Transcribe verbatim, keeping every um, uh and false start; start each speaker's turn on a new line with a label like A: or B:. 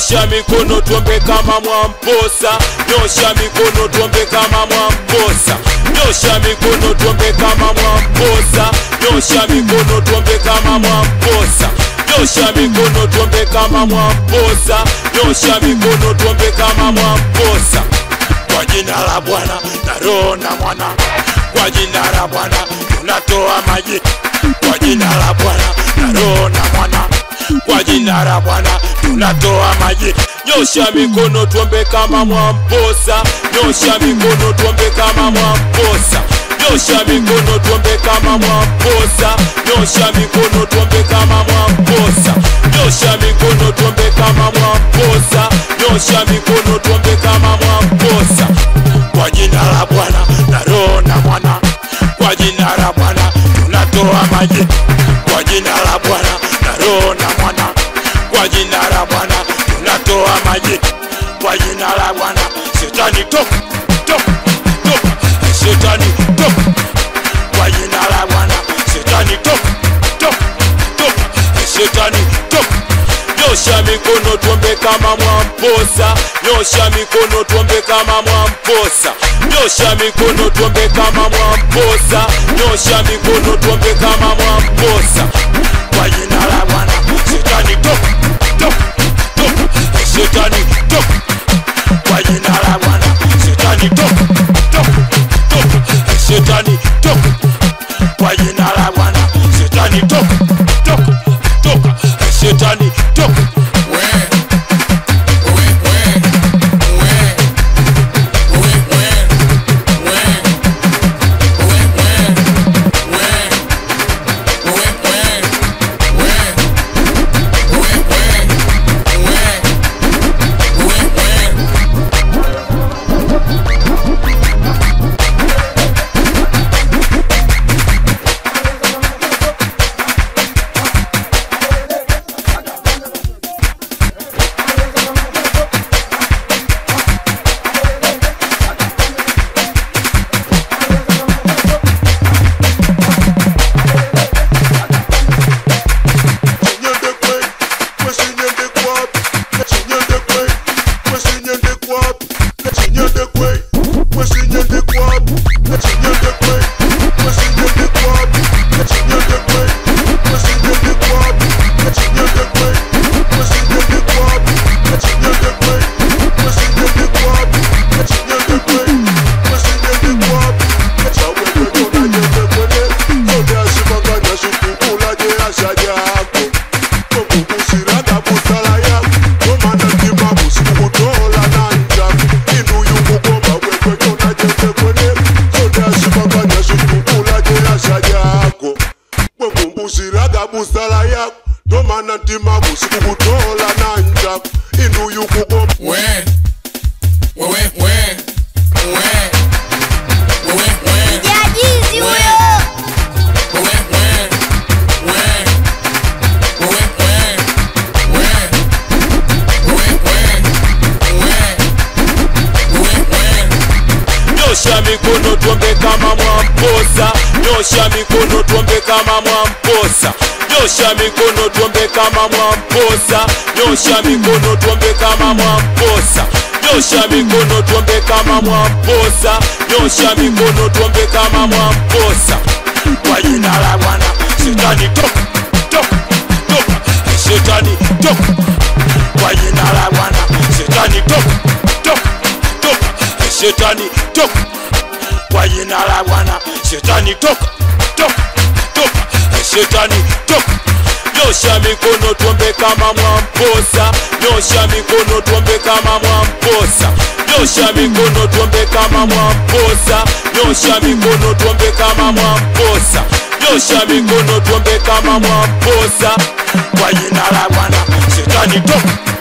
A: nyosha mikono tuombe kama Mwamposa, nyosha mikono tuombe kama Mwamposa, nyosha mikono tuombe kama Mwamposa, nyosha mikono tuombe kama Mwamposa, nyosha mikono tuombe kama Mwamposa, nyosha mikono tuombe kama Mwamposa. Kwa jina la Bwana na Roho na Mwana, kwa jina la Bwana tunatoa maji, kwa jina la Bwana na Roho na Mwana, kwa jina la Bwana tunatoa maji. Nyosha mikono tuombe kama Mwamposa, nyosha mikono tuombe kama Mwamposa, nyosha mikono tuombe kama Mwamposa, nyosha mikono tuombe kama Mwamposa, nyosha mikono tuombe kama Mwamposa, nyosha mikono tuombe kama Mwamposa. Kwa jina la Bwana na Roho na Mwana, kwa jina la Bwana tunatoa maji, kwa jina la Bwana na Roho na Mwana, kwa jina la Bwana tunatoa maji, kwa jina la Bwana. Shetani toka, toka, toka, Shetani toka, kwa jina la Bwana. Shetani toka, toka, toka, Shetani toka. Nyosha mikono tuombe kama Mwamposa, nyosha mikono tuombe kama Mwamposa, nyosha mikono tuombe kama Mwamposa, nyosha mikono tuombe kama Mwamposa. Kwa jina la Bwana. Shetani toka, toka, toka, Shetani toka, kwa jina la Bwana. Shetani toka, toka, toka, Shetani toka, kwa jina la Bwana. Shetani toka, toka, toka, Shetani toka. Nyosha mikono tuombe kama Mwamposa, nyosha mikono tuombe kama Mwamposa, nyosha mikono tuombe kama Mwamposa, nyosha mikono tuombe kama Mwamposa, nyosha mikono tuombe kama Mwamposa, nyosha mikono tuombe kama Mwamposa. Kwa jina la Bwana. Shetani toka, toka, toka, Shetani toka, kwa jina la Bwana. Shetani toka, toka, toka, Shetani toka, kwa jina la Bwana. Shetani toka, toka, toka, Shetani toka. Nyosha mikono tuombe kama Mwamposa, nyosha mikono tuombe kama Mwamposa, nyosha mikono tuombe kama Mwamposa, nyosha mikono tuombe kama Mwamposa, nyosha mikono tuombe kama Mwamposa. Kwa jina la Bwana. Shetani toka.